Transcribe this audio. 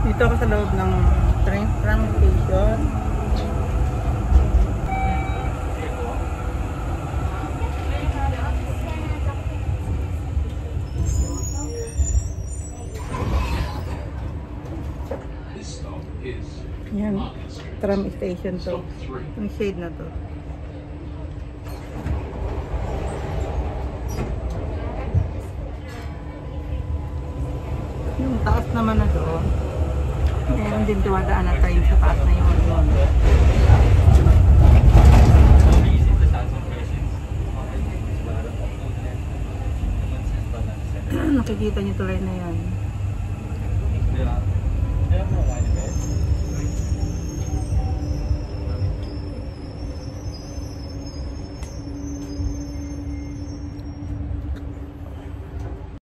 Dito ako sa loob ng tram station. Yan, tram station to. Yung shade na to. Yung taas naman na doon. Meron din duwadaan na tayo sa taas na yun. Nakikita niyo tuloy na yan.